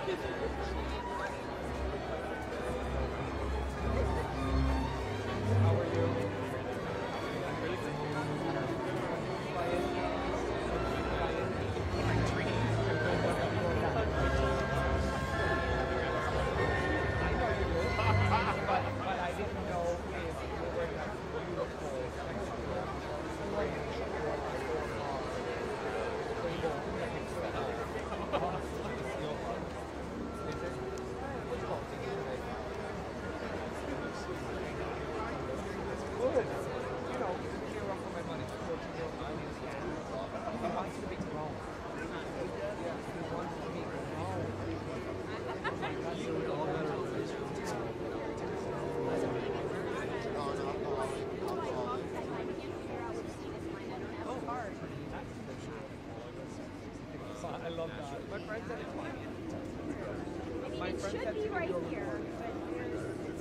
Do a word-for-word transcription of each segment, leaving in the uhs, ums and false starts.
I love that. My friend said it's fine. I mean, My it friend should said be to right go- here, but there's...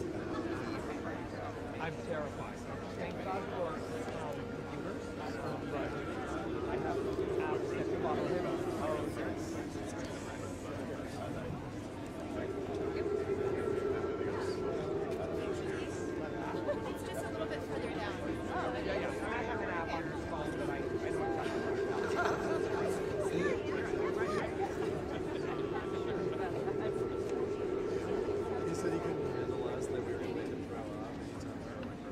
I'm terrified. Thank God for um, computers. Um, but I have apps that follow him. It's just a little bit further down. Oh, yeah, yeah. I have an app on his phone that I, I don't touch. He said he couldn't handle us, that we were going to make him throw up anytime we were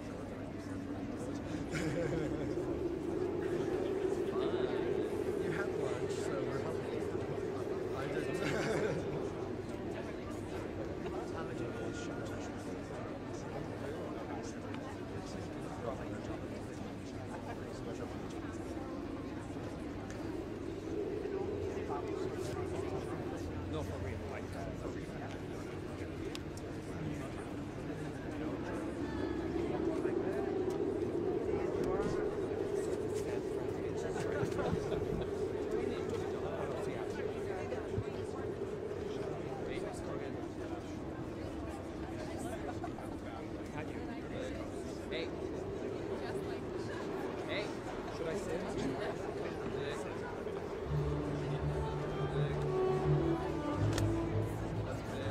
Fine. You had lunch, so we're helping you. I didn't. How much of it is shut No, for real. Like, for real. Hey. Hey. Should I sit?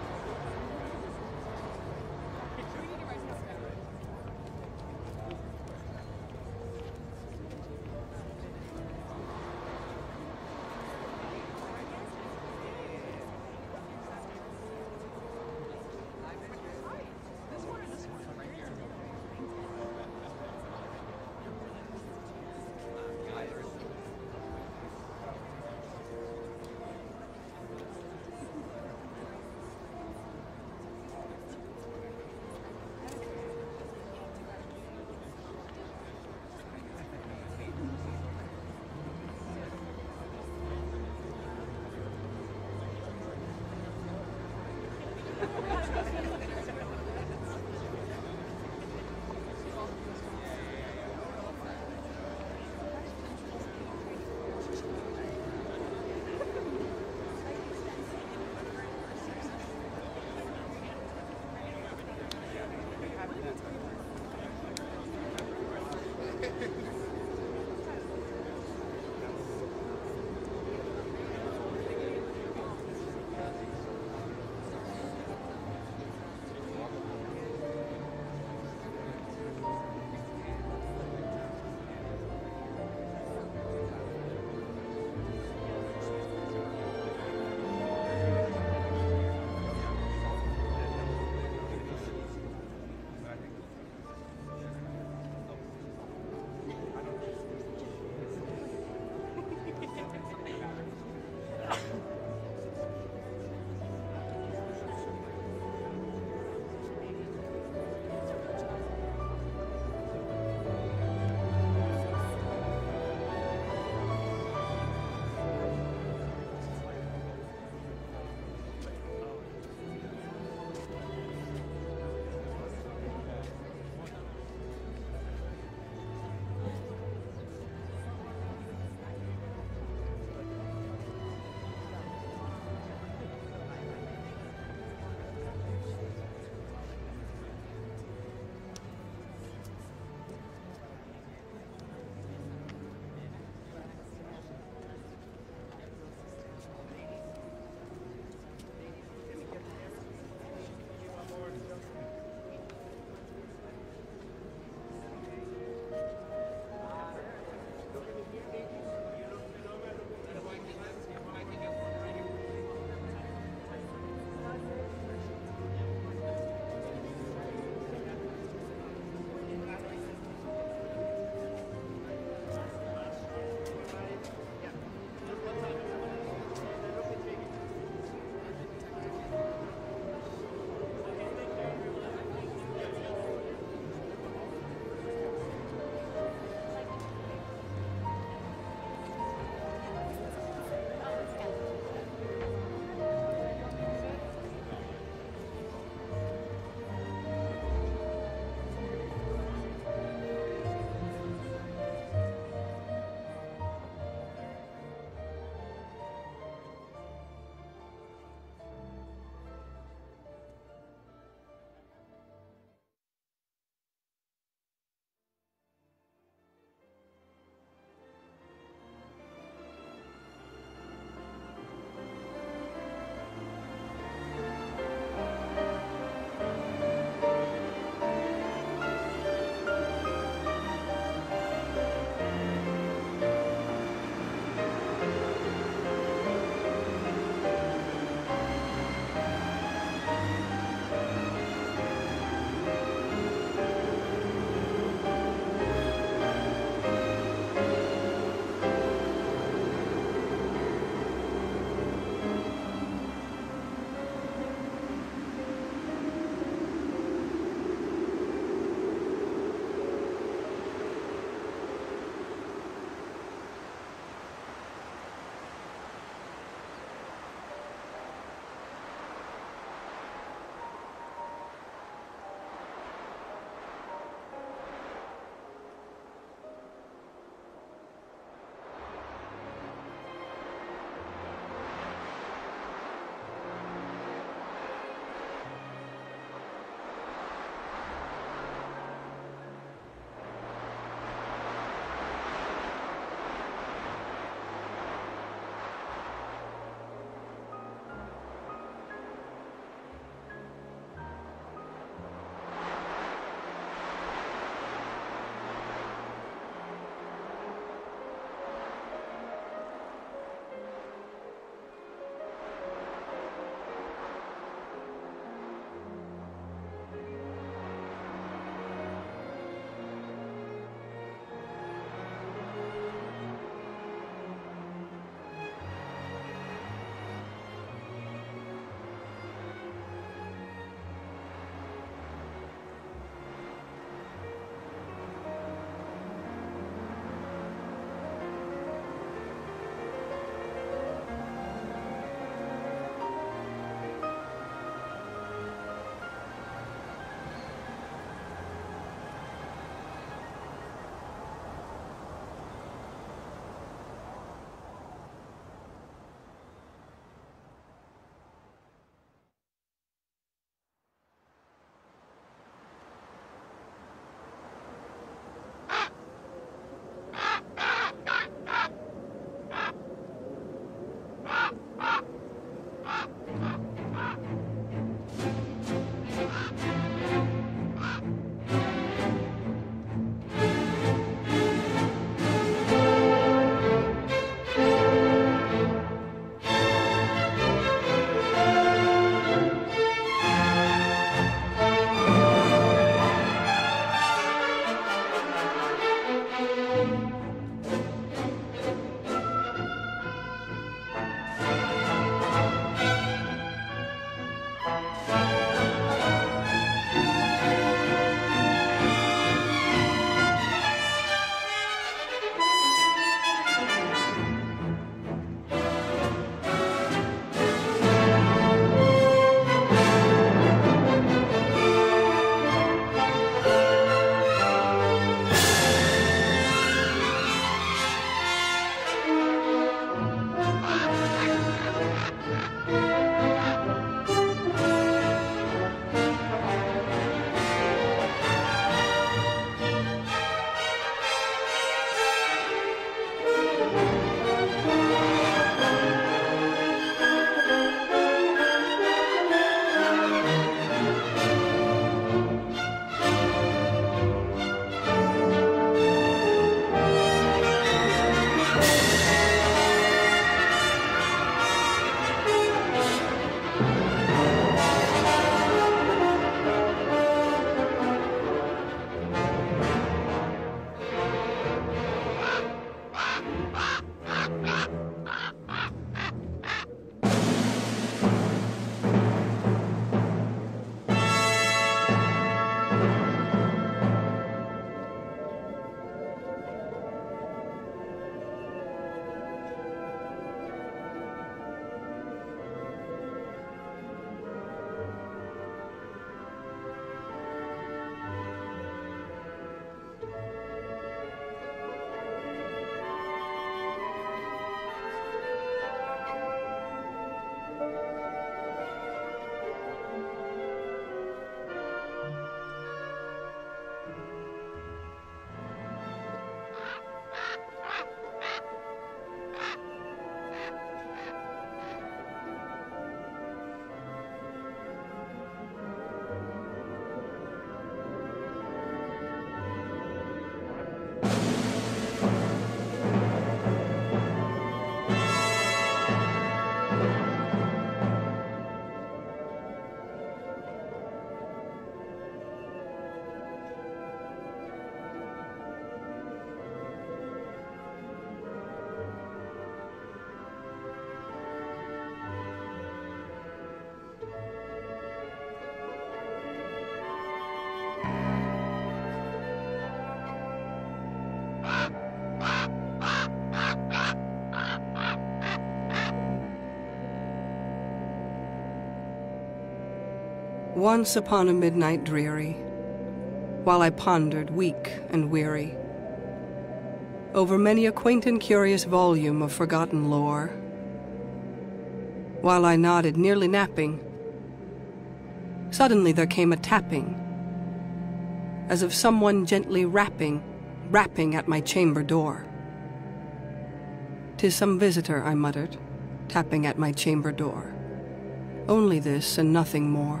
Once upon a midnight dreary, while I pondered, weak and weary, over many a quaint and curious volume of forgotten lore, while I nodded, nearly napping, suddenly there came a tapping, as of someone gently rapping, rapping at my chamber door. "'Tis some visitor," I muttered, tapping at my chamber door. "Only this and nothing more."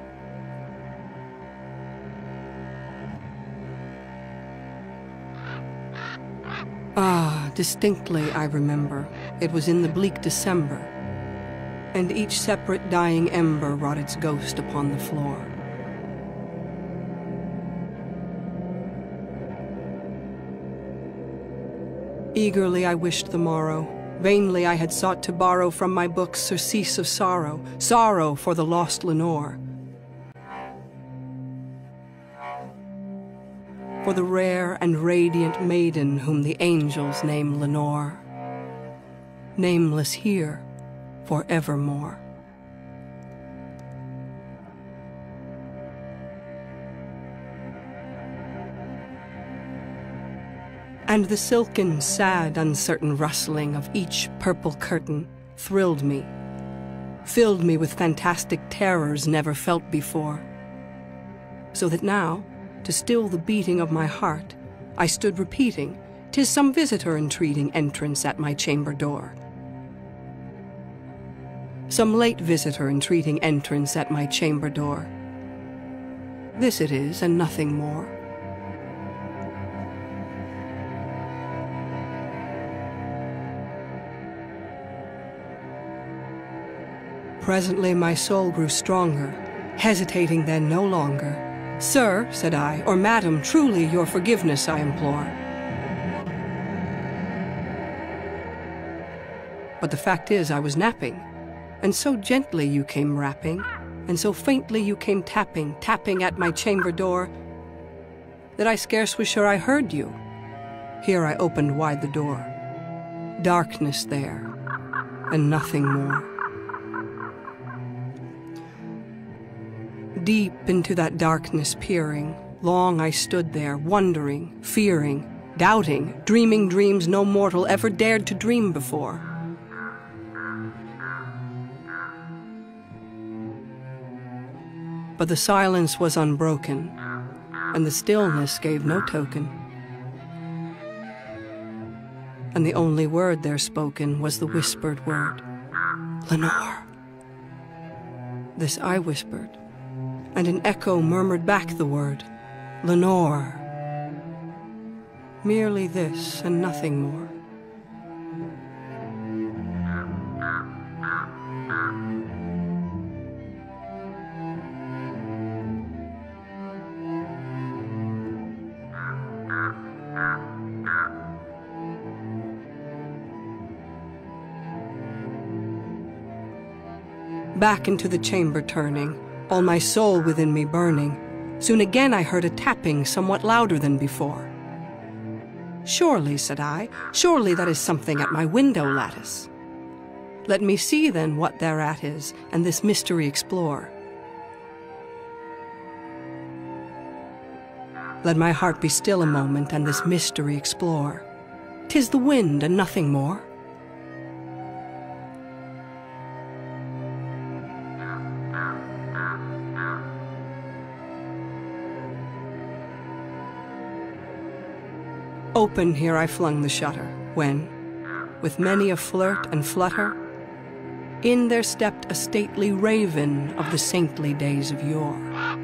Ah, distinctly I remember, it was in the bleak December, and each separate dying ember wrought its ghost upon the floor. Eagerly I wished the morrow, vainly I had sought to borrow from my books surcease of sorrow, sorrow for the lost Lenore, for the rare and radiant maiden whom the angels name Lenore, nameless here forevermore. And the silken, sad, uncertain rustling of each purple curtain thrilled me, filled me with fantastic terrors never felt before, so that now, to still the beating of my heart, I stood repeating, "'Tis some visitor entreating entrance at my chamber door." Some late visitor entreating entrance at my chamber door. This it is, and nothing more. Presently my soul grew stronger, hesitating then no longer. "Sir," said I, "or madam, truly your forgiveness I implore." But the fact is I was napping, and so gently you came rapping, and so faintly you came tapping, tapping at my chamber door, that I scarce was sure I heard you. Here I opened wide the door. Darkness there, and nothing more. Deep into that darkness peering, long I stood there, wondering, fearing, doubting, dreaming dreams no mortal ever dared to dream before. But the silence was unbroken, and the stillness gave no token. And the only word there spoken was the whispered word, "Lenore." This I whispered, and an echo murmured back the word, "Lenore." Merely this and nothing more. Back into the chamber turning, all my soul within me burning, soon again I heard a tapping somewhat louder than before. "Surely," said I, "surely that is something at my window lattice. Let me see then what thereat is, and this mystery explore. Let my heart be still a moment, and this mystery explore. 'Tis the wind and nothing more." Open here I flung the shutter, when, with many a flirt and flutter, in there stepped a stately raven of the saintly days of yore.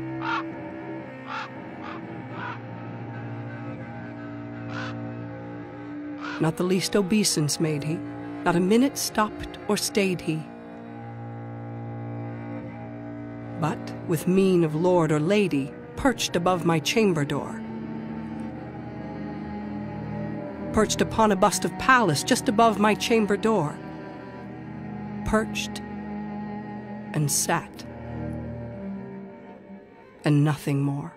Not the least obeisance made he, not a minute stopped or stayed he, but, with mien of lord or lady, perched above my chamber door, perched upon a bust of Pallas just above my chamber door, perched and sat, and nothing more.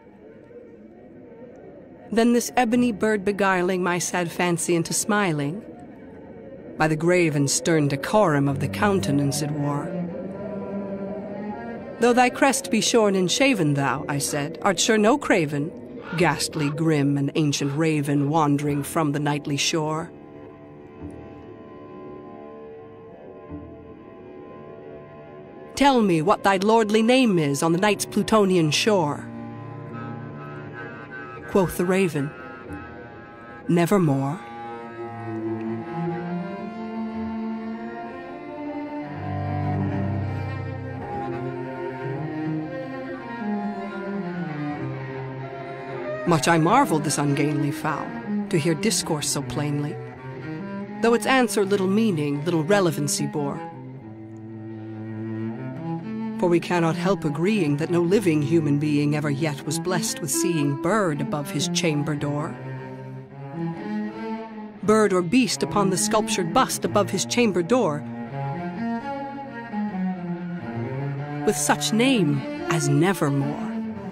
Then this ebony bird beguiling my sad fancy into smiling, by the grave and stern decorum of the countenance it wore, Though thy crest be shorn and shaven, thou, I said, art sure no craven, ghastly, grim, and ancient raven wandering from the nightly shore. Tell me what thy lordly name is on the night's Plutonian shore. Quoth the raven, Nevermore. Much I marveled this ungainly fowl, to hear discourse so plainly, though its answer little meaning, little relevancy bore. For we cannot help agreeing that no living human being ever yet was blessed with seeing bird above his chamber door. Bird or beast upon the sculptured bust above his chamber door, with such name as Nevermore.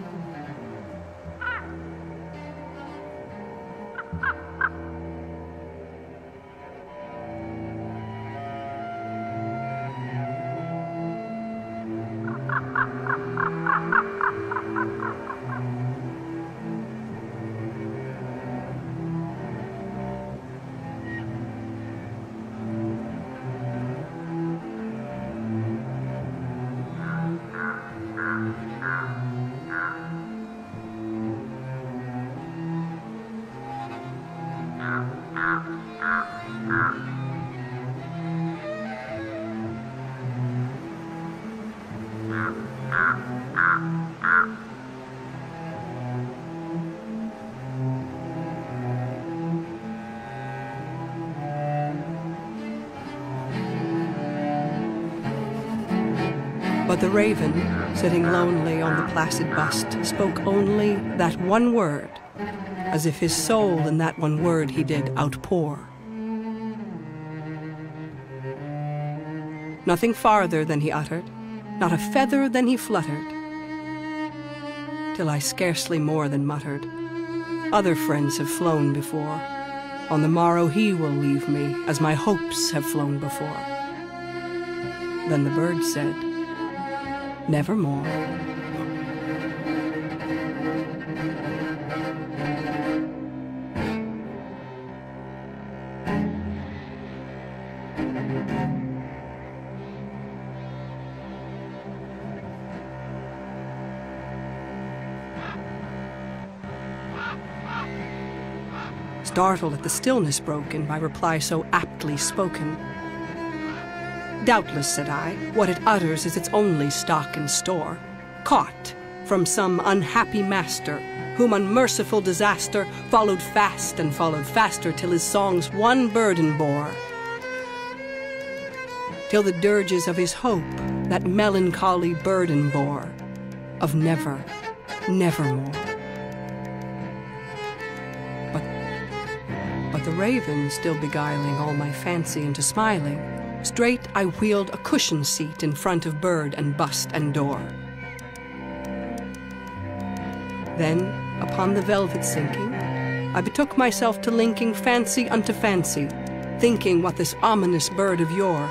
But the raven, sitting lonely on the placid bust, spoke only that one word, as if his soul in that one word he did outpour. Nothing farther than he uttered, not a feather than he fluttered, till I scarcely more than muttered, Other friends have flown before. On the morrow he will leave me, as my hopes have flown before. Then the bird said, Nevermore. Startled at the stillness broken by reply so aptly spoken. Doubtless, said I, what it utters is its only stock and store, caught from some unhappy master, whom unmerciful disaster followed fast and followed faster, till his songs one burden bore. Till the dirges of his hope that melancholy burden bore, of never, nevermore. But, but the raven, still beguiling all my fancy into smiling, straight I wheeled a cushion seat in front of bird and bust and door. Then, upon the velvet sinking, I betook myself to linking fancy unto fancy, thinking what this ominous bird of yore,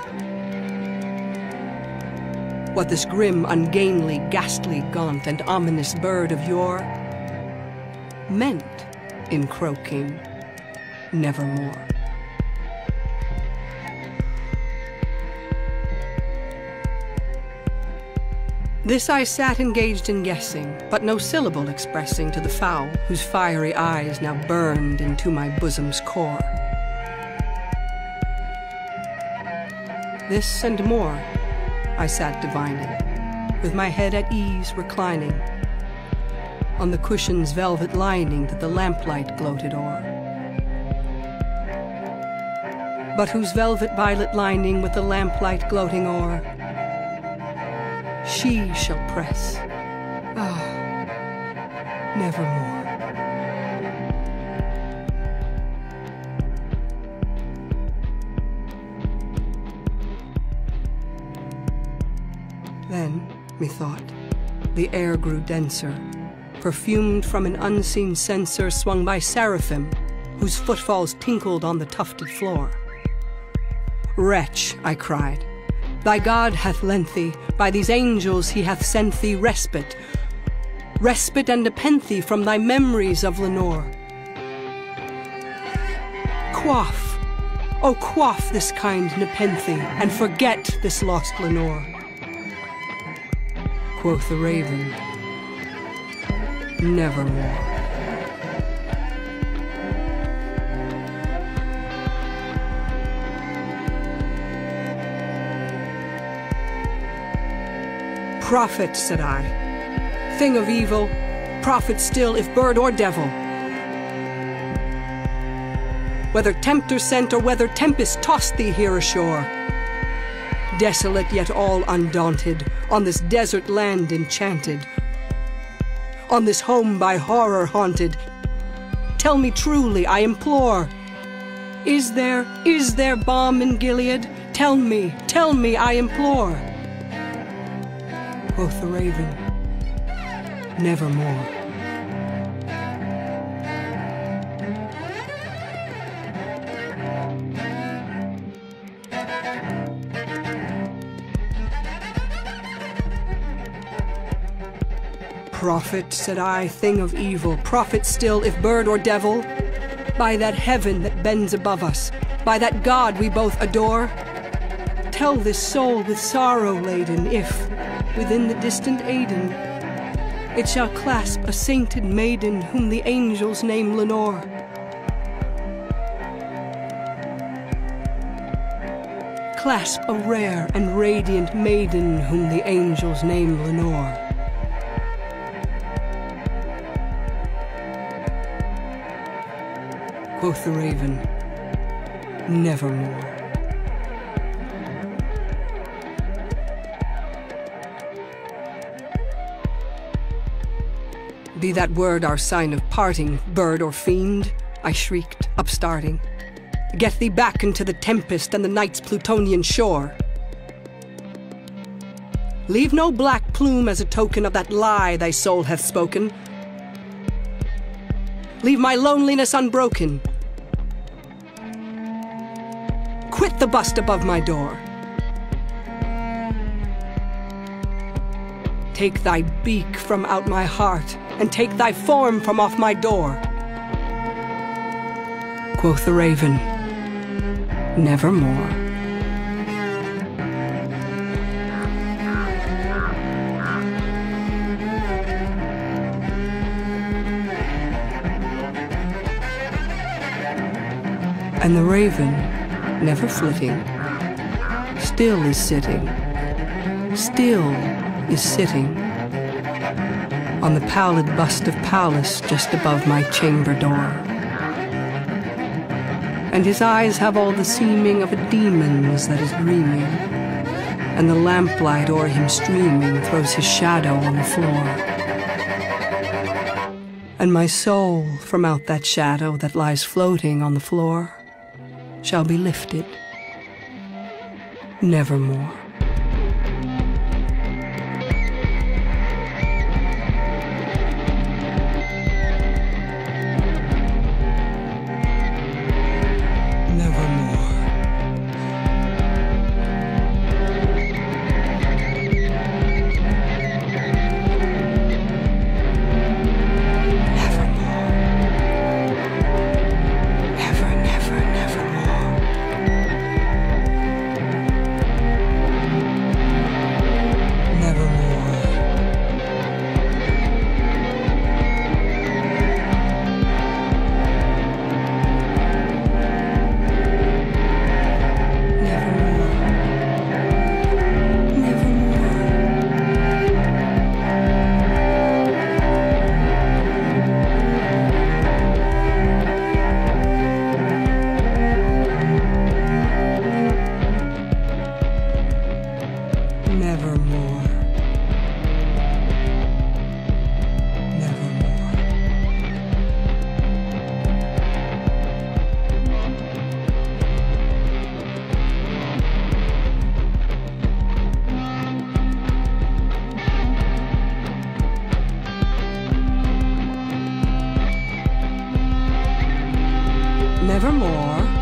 what this grim, ungainly, ghastly, gaunt, and ominous bird of yore meant in croaking nevermore. This I sat engaged in guessing, but no syllable expressing to the fowl, whose fiery eyes now burned into my bosom's core. This and more I sat divining, with my head at ease reclining, on the cushion's velvet lining that the lamplight gloated o'er. But whose velvet violet lining with the lamplight gloating o'er, she shall press, ah, nevermore. Then, methought, the air grew denser, perfumed from an unseen censer swung by seraphim, whose footfalls tinkled on the tufted floor. Wretch, I cried, Thy God hath lent thee, by these angels he hath sent thee respite, respite and nepenthe from thy memories of Lenore. Quaff, oh quaff this kind nepenthe, and forget this lost Lenore. Quoth the raven, nevermore. Prophet, said I, thing of evil, prophet still, if bird or devil. Whether tempter sent or whether tempest tossed thee here ashore, desolate yet all undaunted, on this desert land enchanted, on this home by horror haunted, tell me truly, I implore, is there, is there balm in Gilead? Tell me, tell me, I implore. Quoth the raven, nevermore. Prophet, said I, thing of evil, prophet still, if bird or devil, by that heaven that bends above us, by that God we both adore, tell this soul with sorrow laden, if, within the distant Aidenn, it shall clasp a sainted maiden whom the angels name Lenore. Clasp a rare and radiant maiden whom the angels name Lenore. Quoth the raven, nevermore. Be that word our sign of parting, bird or fiend, I shrieked, upstarting. Get thee back into the tempest and the night's Plutonian shore. Leave no black plume as a token of that lie thy soul hath spoken. Leave my loneliness unbroken. Quit the bust above my door. Take thy beak from out my heart, and take thy form from off my door. Quoth the raven, nevermore. And the raven, never flitting, still is sitting, still is sitting on the pallid bust of Pallas just above my chamber door. And his eyes have all the seeming of a demon's that is dreaming, and the lamplight o'er him streaming throws his shadow on the floor. And my soul from out that shadow that lies floating on the floor shall be lifted nevermore. Nevermore.